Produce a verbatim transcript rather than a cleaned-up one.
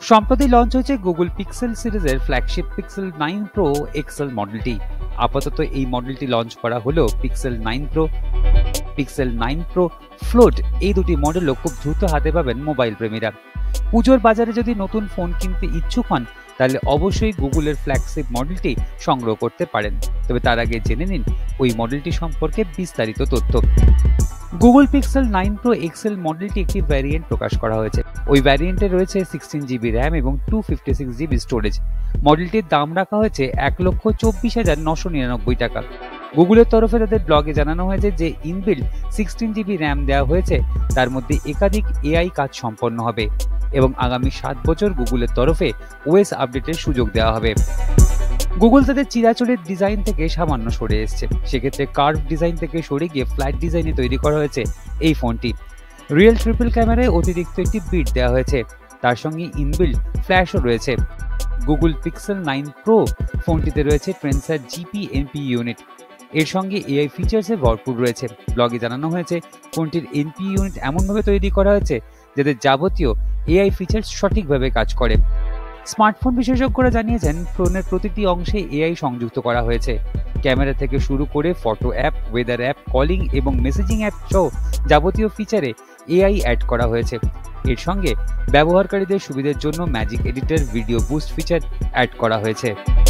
সম্প্রতি লঞ্চ হয়েছে Google Pixel সিরিজের flagship Pixel nine Pro XL মডেলটি। আপাতত এই মডেলটি লঞ্চ করা হলেও Pixel nine Pro, Pixel nine Pro fold এই দুটি মডেলও খুব দ্রুত হাতে পাবেন মোবাইল প্রেমীরা। পুজোর বাজারে যদি নতুন ফোন কিনতে ইচ্ছুক হন তাহলে অবশ্যই গুগলের ফ্ল্যাগশিপ মডেলটি সংগ্রহ করতে পারেন। তবে তার আগে জেনে নিন ওই মডেলটি সম্পর্কে বিস্তারিত তথ্য। Google Pixel nine Pro XL মডেলটি একটি ভ্যারিয়েন্ট প্রকাশ করা হয়েছে। ওই ভ্যারিয়েন্টে রয়েছে সিক্সটিন জিবি র্যাম এবং two fifty six GB storage. মডেলটির দাম রাখা হয়েছে এক লক্ষ চব্বিশ হাজার নশো নিরানব্বই টাকা। গুগলের তরফে তাদের ব্লগে জানানো হয়েছে যে ইনবিল্ড সিক্সটিন জিবি র্যাম দেওয়া হয়েছে, তার মধ্যে একাধিক এআই কাজ সম্পন্ন হবে এবং আগামী সাত বছর গুগলের তরফে ওএস আপডেটের সুযোগ দেওয়া হবে। গুগল তাদের চিরাচরিত ডিজাইন থেকে সামান্য সরে এসছে, সেক্ষেত্রে কার্ভ ডিজাইন থেকে সরে গিয়ে ফ্ল্যাট ডিজাইনে তৈরি করা হয়েছে এই ফোনটি। রিয়েল ট্রিপল ক্যামেরায় অতিরিক্ত একটি বিট দেওয়া হয়েছে, তার সঙ্গে ইনবিল্ড ফ্ল্যাশও রয়েছে। গুগল পিক্সেল নাইন প্রো ফোনটিতে রয়েছে ট্রেন্সার জিপি এনপি ইউনিট, এর সঙ্গে এআই ফিচার্সে ভরপুর রয়েছে। ব্লগে জানানো হয়েছে ফোনটির এনপি ইউনিট এমনভাবে তৈরি করা হয়েছে যাতে যাবতীয় এআই ফিচার্স সঠিকভাবে কাজ করে। স্মার্টফোন বিশেষজ্ঞরা জানিয়েছেন ফোনের প্রতিটি অংশে এআই সংযুক্ত করা হয়েছে। ক্যামেরা থেকে শুরু করে photo app, weather app, calling এবং মেসেজিং অ্যাপ সহ যাবতীয় ফিচারে এআই অ্যাড করা হয়েছে। এর সঙ্গে ব্যবহারকারীদের সুবিধার জন্য magic editor, video boost feature add করা হয়েছে।